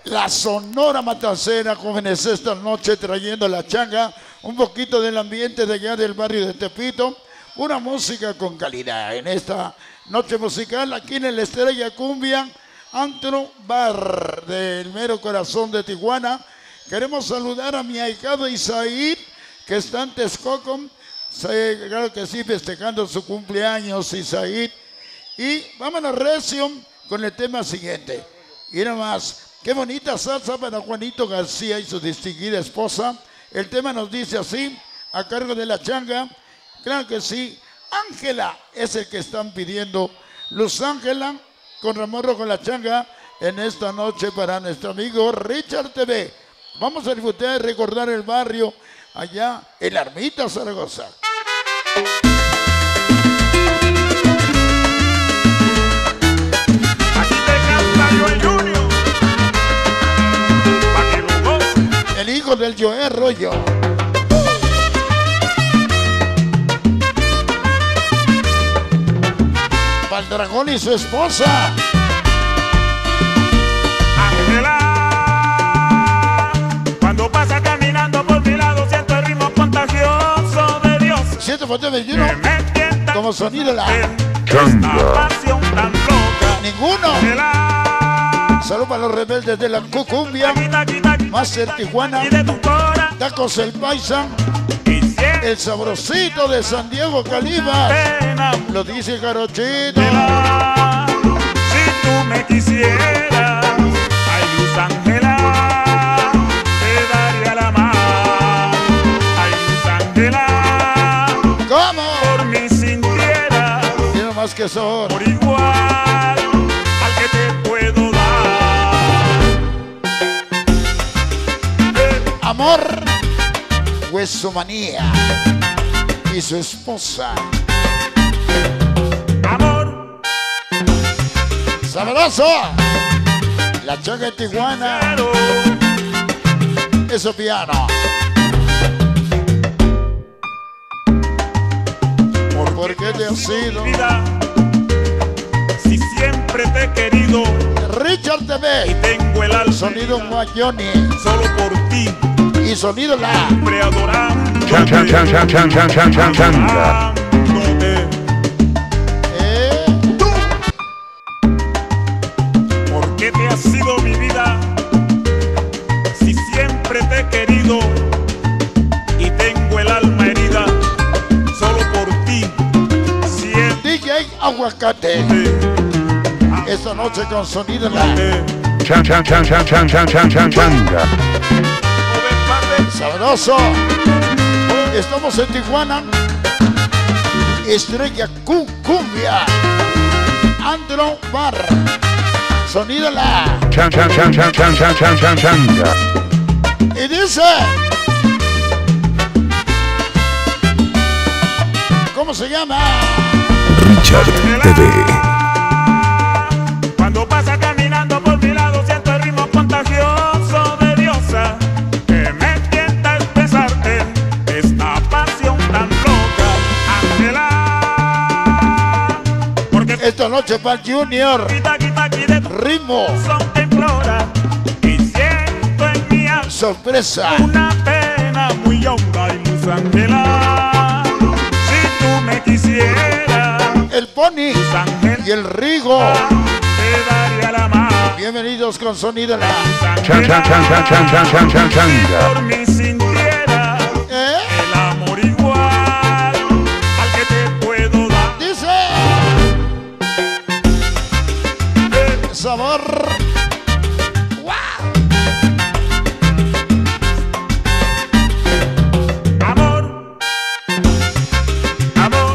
La Sonora Matancera, jóvenes, esta noche trayendo la changa, un poquito del ambiente de allá del barrio de Tepito, una música con calidad. En esta noche musical, aquí en el Estrella Cumbia, Antro Bar del mero corazón de Tijuana. Queremos saludar a mi ahijado Isaí, que está en Texcoco, claro que sí, festejando su cumpleaños, Isaí. Y vámonos recio con el tema siguiente. Y nada más. Qué bonita salsa para Juanito García y su distinguida esposa. El tema nos dice así, a cargo de la changa. Claro que sí, Ángela es el que están pidiendo. Luz Ángela con Ramón Rojo la changa en esta noche para nuestro amigo Richard TV. Vamos a disfrutar y recordar el barrio allá en la Ermita Zaragoza. Aquí te canta Joel Junior. El hijo del Joel Rollo. Valdragón y su esposa. Ángela, cuando pasa caminando por mi lado, siento el ritmo contagioso de Dios. 721 como sonido la changa. Pasión tan loca. Ninguno. Ángela, Salud para los rebeldes de la Cucumbia, Master Tijuana, Tacos el Paisa, el sabrosito de San Diego Calibas, lo dice Jarochito. Si tú me quisieras, ay Luz Ángela, te daría la mano. Ay Luz Ángela, ¿cómo? por mí sintieras, Tiene más que son. por igual al que te puedo dar. Amor, Huesomanía y su esposa. Amor, Sabroso, la changa de Tijuana, claro, eso piano. ¿Por qué te has ido? vida, si siempre te he querido Richard y TV, tengo el alma sonido herida, Guayoni solo por ti, y sonido la. siempre adorándote, Changa. adorándote. Tú, ¿por qué te has sido mi vida? Si siempre te he querido y tengo el alma herida, solo por ti, siempre. DJ Aguacate, esta noche con sonido la. Changa. Sabroso, estamos en Tijuana, Estrella Cumbia, Antro Bar, sonido la. Changa. Y dice, ¿cómo se llama? Richard TV. Cuando pasa caminando por mi lado, siento el ritmo contagioso de diosa que me tienta a expresar en esta pasión tan loca. Ángela, porque Esta noche para el Junior, quita de tu ritmo, son te implora y siento en mi alma sorpresa. una pena muy honda. Y Luz Ángela, si tú me quisieras, El Pony Luz Ángela, y el Rigo, te daría la mano. bienvenidos con sonido la. Changa. Por mí sintiera el amor igual al que te puedo dar. Dice, sabor. Amor, amor,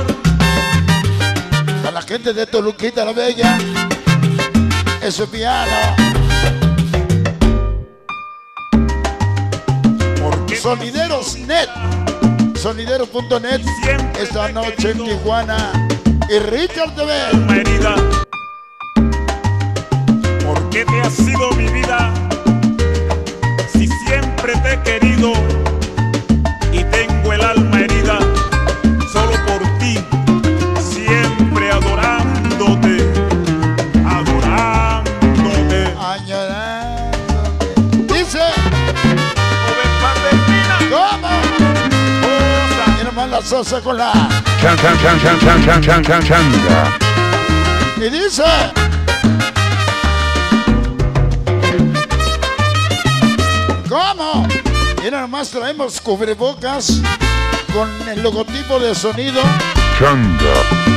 A la gente de Toluquita la Bella, ese piano, porque Sonideros Net, sonidero.net, esta noche en Tijuana y Richard TV. alma herida, porque te has sido mi vida, si siempre te he querido y tengo el alma herida, solo por ti, siempre adorándote, adorándote. Añorándote. salsa con la. Changa. Y dice. ¿Cómo? Mira, nomás traemos cubrebocas con el logotipo de sonido. Changa.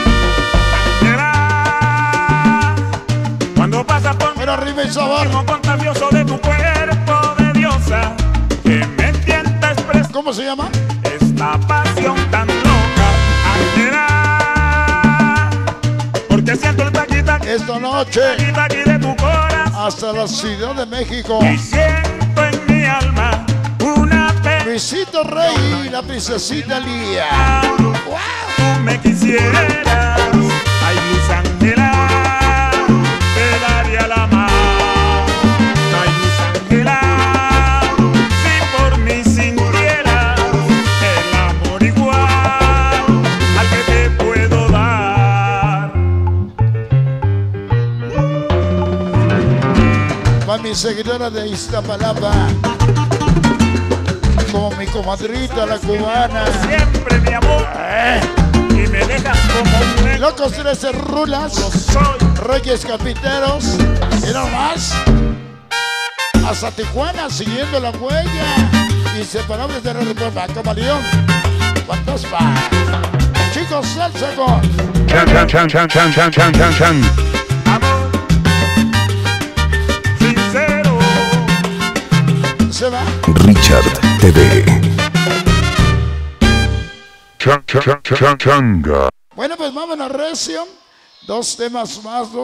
Cuando pasa por Pero arriba y sabor. algo contagioso de tu cuerpo de diosa que me tienta expresar ¿Cómo se llama? esta pasión tan loca. Alterar, porque siento el taquita Esta noche de tu corazón hasta la Ciudad de México. y siento en mi alma una pena. Luisito Rey y la princesita Lía. Tú me quisieras, ay Luz Ángela, te daría la mano. Ay Luz Ángela, si por mí sintieras el amor igual al que te puedo dar. Para mi seguidora de Iztapalapa, como mi comadrita la cubana. Siempre mi amor, y me dejas como un negro. Locos 13 rulas, Soy Reyes Capiteros, y no más. Hasta Tijuana siguiendo la huella. Inseparables de la República, Camaleón. ¿Cuántos van? Chicos, salsa con. Chan. amor sincero. Se va. Richard TV. Changa. Bueno, pues vámonos, recio. Dos temas más.